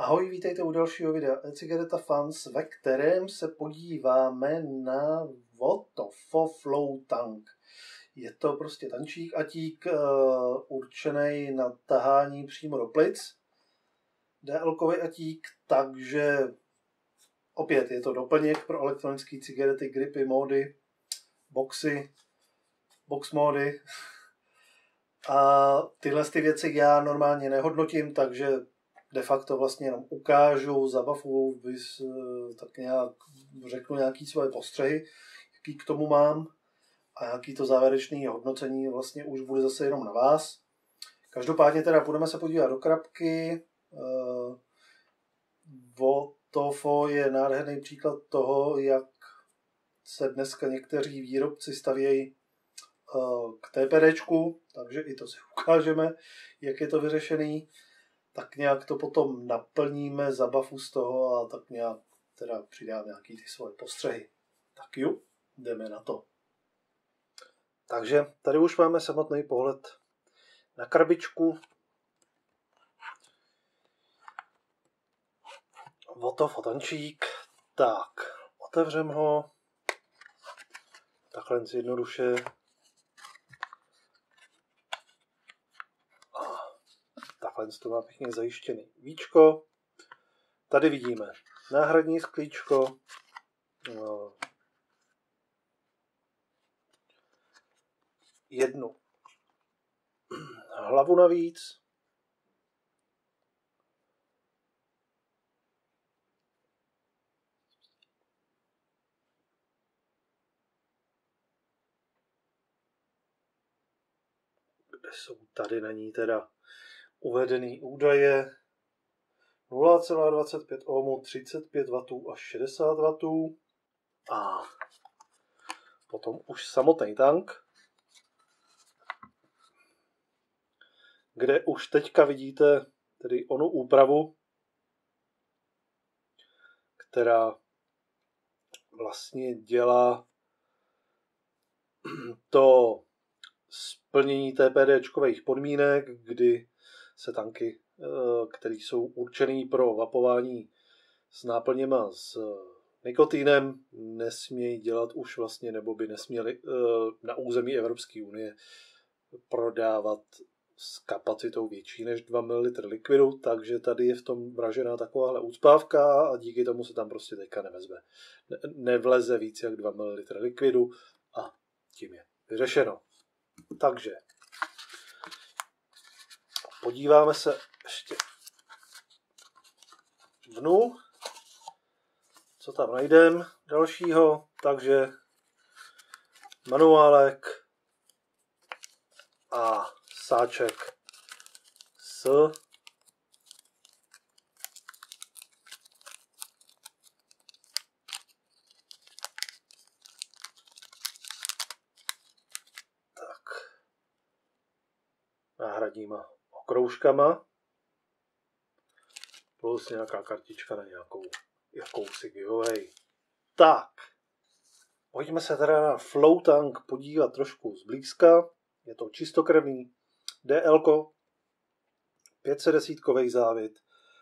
Ahoj, vítejte u dalšího videa e-cigareta fans, ve kterém se podíváme na Votofo Flow Tank. Je to prostě tančík atík určený na tahání přímo do plic. DL-kový atík, takže opět je to doplněk pro elektronické cigarety, gripy, módy, boxy, box módy. A tyhle ty věci já normálně nehodnotím, takže de facto vlastně jenom ukážu, zabavu, tak nějak řeknu nějaký svoje postřehy, jaký k tomu mám a jaký to závěrečné hodnocení vlastně už bude zase jenom na vás. Každopádně teda budeme se podívat do krabky. Votofo je nádherný příklad toho, jak se dneska někteří výrobci stavějí k TPDčku, takže i to si ukážeme, jak je to vyřešený. Tak nějak to potom naplníme, zabavu z toho a tak nějak teda přidám nějaký ty svoje postřehy. Tak jo, jdeme na to. Takže tady už máme samotný pohled na krabičku. Votofo tančík. Tak, otevřem ho. Takhle jednoduše. Takhle to má pěkně zajištěný víčko. Tady vidíme náhradní sklíčko. Jednu hlavu navíc. Kde jsou tady na ní teda uvedený údaje 0,25 ohmů, 35 W až 60 W. A potom už samotný tank, kde už teďka vidíte tedy onu úpravu, která vlastně dělá to splnění TPDčkových podmínek, kdy se tanky, které jsou určené pro vapování s náplněma s nikotinem, nesmějí dělat už vlastně, nebo by nesměli na území Evropské unie prodávat s kapacitou větší než 2 ml likvidu, takže tady je v tom vražená takováhle úcpávka a díky tomu se tam prostě teďka nevleze víc jak 2 ml likvidu a tím je vyřešeno. Takže podíváme se ještě vnu, co tam najdeme dalšího. Takže manuálek a sáček s náhradníma okroužkama plus nějaká kartička na jakousi giveaway. Tak, pojďme se teda na Flow Tank podívat trošku zblízka. Je to čistokrevný DL, 510kový závit,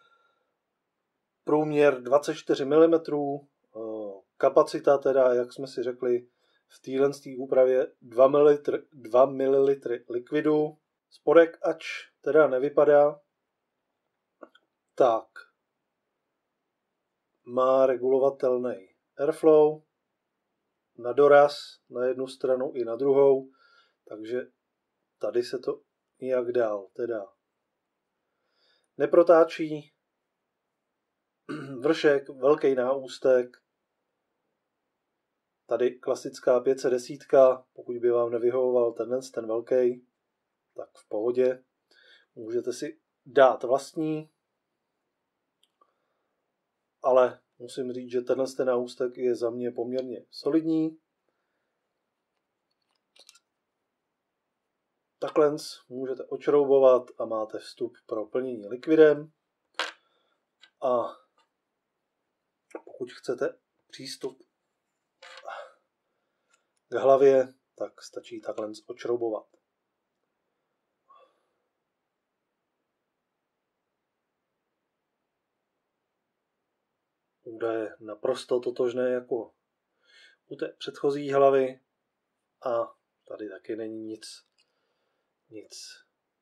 průměr 24 mm, kapacita teda, jak jsme si řekli, v téhle úpravě 2 ml likvidu. Spodek ač teda nevypadá, tak má regulovatelný airflow na doraz na jednu stranu i na druhou, takže tady se to nějak dál teda neprotáčí. Vršek, velký náústek, tady klasická 510, pokud by vám nevyhovoval ten velký, tak v pohodě. Můžete si dát vlastní, ale musím říct, že ten náústek je za mě poměrně solidní. Takhle můžete odšroubovat a máte vstup pro plnění likvidem. A pokud chcete přístup k hlavě, tak stačí takhle odšroubovat. údaje naprosto totožné jako u té předchozí hlavy a tady taky není nic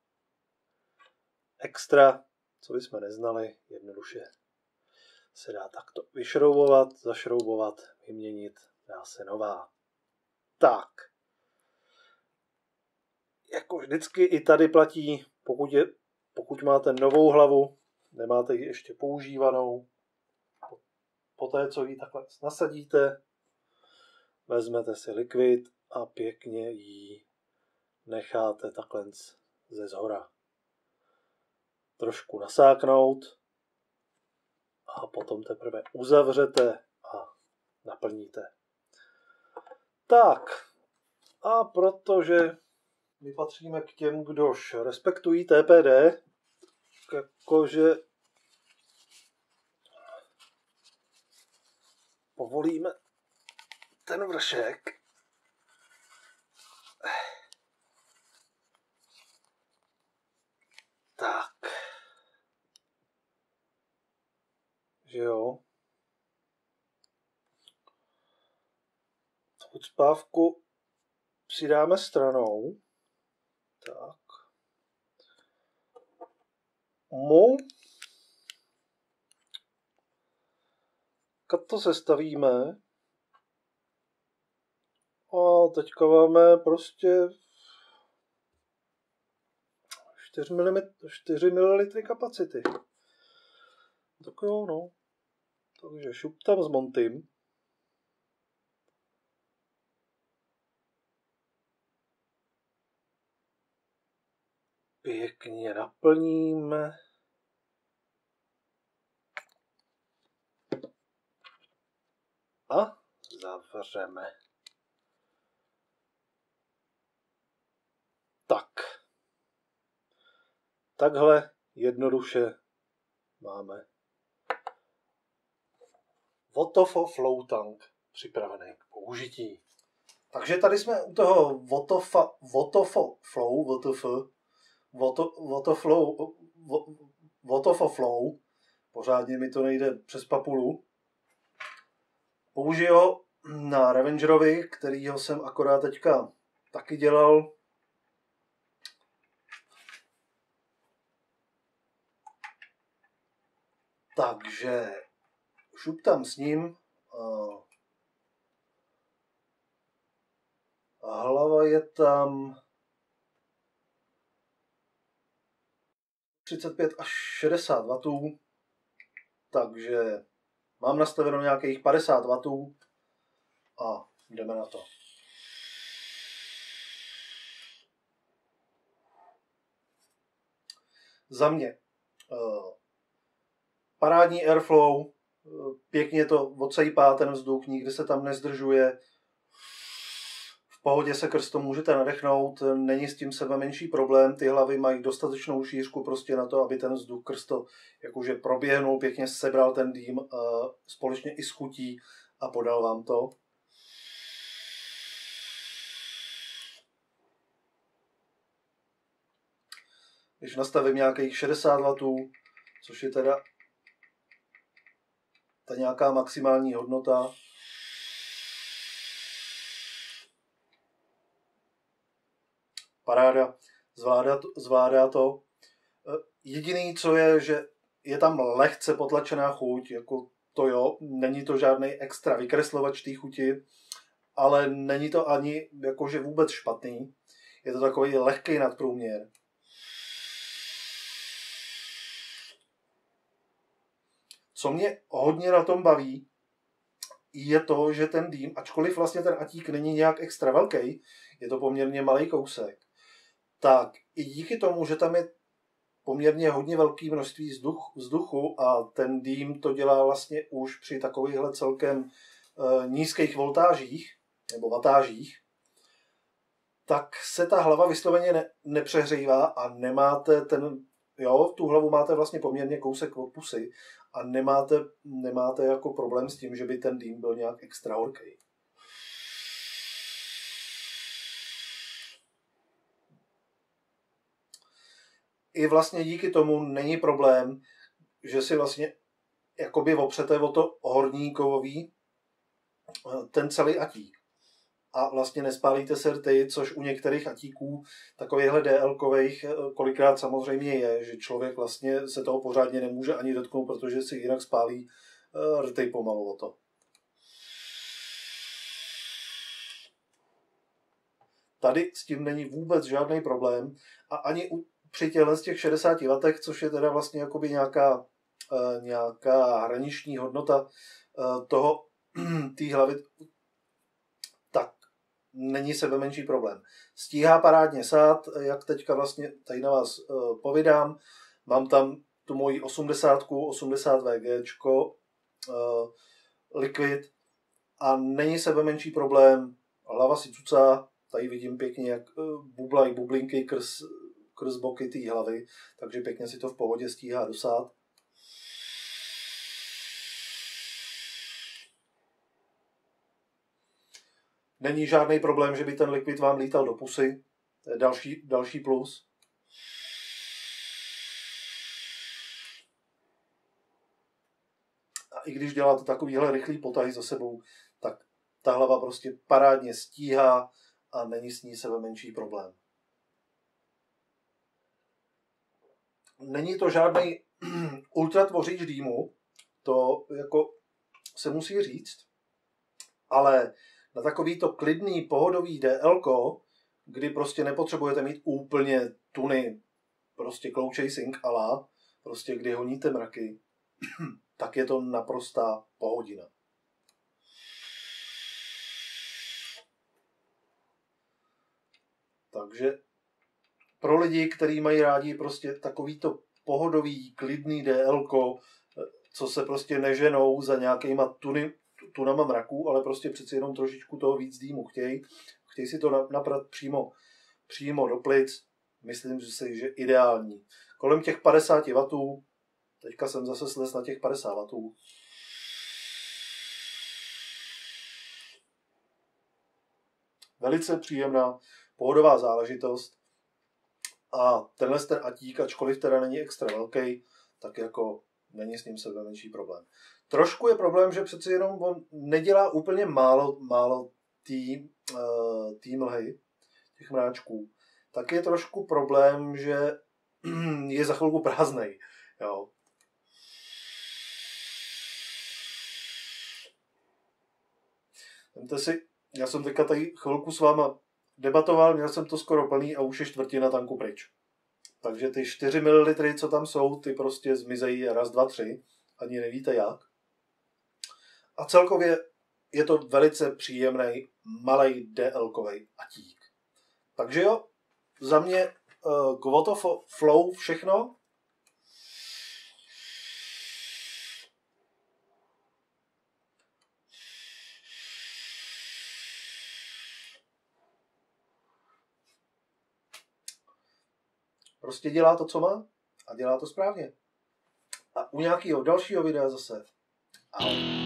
extra, co bychom neznali, jednoduše se dá takto vyšroubovat, zašroubovat, vyměnit, dá se nová. Tak. Jako vždycky i tady platí, pokud máte novou hlavu, nemáte ji ještě používanou, poté, co ji takhle nasadíte, vezmete si likvid a pěkně ji necháte takhle ze zhora trošku nasáknout a potom teprve uzavřete a naplníte. Tak, a protože my patříme k těm, kdož respektují TPD, jakože povolíme ten vršek. Tak. Že jo. Ucpávku přidáme stranou. Tak. Kad to sestavíme. A teďka máme prostě 4 ml kapacity. Tak jo, no. Takže šup tam s Montym. Pěkně naplníme. A zavřeme. Tak. Takhle jednoduše máme Votofo Flow Tank připravený k použití. Takže tady jsme u toho Votofo Flow. Pořádně mi to nejde přes papulu. Použiju ho na Revengerovi, kterýho jsem akorát teďka taky dělal. Takže šup tam s ním. A hlava je tam 35 až 60 W. Takže mám nastaveno nějakých 50 W. A jdeme na to. Za mě parádní airflow, pěkně to odsejpá ten vzduch, nikdy se tam nezdržuje. V pohodě se krz to můžete nadechnout, není s tím sebe menší problém, ty hlavy mají dostatečnou šířku prostě na to, aby ten vzduch krz to jakože proběhnul, pěkně sebral ten dým společně i s chutí a podal vám to. Když nastavím nějakých 60 W, což je teda ta nějaká maximální hodnota, paráda, zvládá to. Jediný, co je, že je tam lehce potlačená chuť, jako to jo, není to žádný extra vykreslovač té chuti, ale není to ani jakože vůbec špatný. Je to takový lehký nadprůměr. Co mě hodně na tom baví, je to, že ten dým, ačkoliv vlastně ten atík není nějak extra velký, je to poměrně malý kousek, tak i díky tomu, že tam je poměrně hodně velké množství vzduchu a ten dým to dělá vlastně už při takovýchhle celkem nízkých voltážích nebo vatážích, tak se ta hlava vysloveně nepřehřívá a nemáte tu hlavu máte vlastně poměrně kousek od pusy a nemáte jako problém s tím, že by ten dým byl nějak extra horký. I vlastně díky tomu není problém, že si vlastně jakoby opřete o to horníkový ten celý atík. A vlastně nespálíte se rty, což u některých atíků takovýchhle DL-kových kolikrát samozřejmě je, že člověk vlastně se toho pořádně nemůže ani dotknout, protože si jinak spálí rty pomalu o to. Tady s tím není vůbec žádný problém a ani při těchto z těch 60 W, což je teda vlastně jakoby nějaká hraniční hodnota toho té hlavy, tak není sebe menší problém. Stíhá parádně sát, jak teďka vlastně tady na vás povídám. Mám tam tu moji 80 VG Liquid a není sebe menší problém. Hlava si cucá, tady vidím pěkně, jak bublají bublinky krz boky té hlavy, takže pěkně si to v pohodě stíhá dosát. Není žádný problém, že by ten likvid vám lítal do pusy. To je další plus. A i když děláte takovýhle rychlý potahy za sebou, tak ta hlava prostě parádně stíhá a není s ní sebe menší problém. Není to žádný ultratvoříč dýmu, to jako se musí říct, ale na takovýto klidný, pohodový DL, kdy prostě nepotřebujete mít úplně tuny, prostě cloud chasing ala, prostě kdy honíte mraky, tak je to naprostá pohodina. Takže pro lidi, kteří mají rádi prostě takovýto pohodový, klidný DL, co se prostě neženou za nějakýma tunama mraků, ale prostě přeci jenom trošičku toho víc dýmu chtějí si to naprat přímo do plic, myslím si, že ideální. Kolem těch 50 W, teďka jsem zase slez na těch 50 W. Velice příjemná, pohodová záležitost. A tenhle ten atík, ačkoliv teda není extra velký, tak jako není s ním sebe menší problém. Trošku je problém, že přeci jenom on nedělá úplně málo tý mlhy, těch mráčků. Tak je trošku problém, že je za chvilku prázdnej. Jo. Vemte si, já jsem teďka tady chvilku s váma debatoval, měl jsem to skoro plný a už je čtvrtina tanku pryč. Takže ty 4 ml, co tam jsou, ty prostě zmizejí raz, dva, tři. Ani nevíte jak. A celkově je to velice příjemný, malej DL-kovej atík. Takže jo, za mě Quoto Flow všechno. Prostě dělá to, co má a dělá to správně. A u nějakého dalšího videa zase. Ahoj.